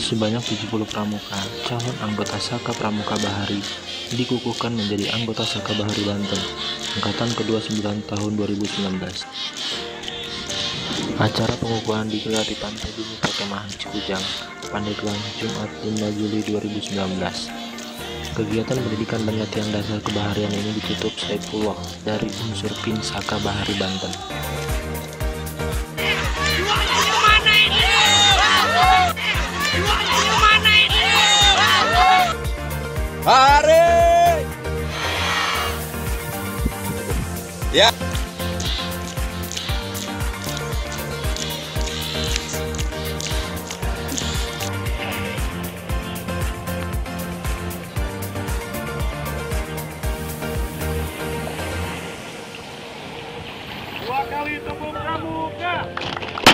sebanyak 70 pramuka, calon anggota Saka Pramuka Bahari, dikukuhkan menjadi anggota Saka Bahari Banten, angkatan ke-29 tahun 2019. Acara pengukuhan digelar di Pantai Bumi Perkemahan Cikujang, Pandeglang, Jumat 5 Juli 2019. Kegiatan pendidikan dan latihan dasar kebaharian ini ditutup Saiful Waqf dari unsur PIN Saka Bahari Banten. Hari ya. Dua kali tepuk pramuka.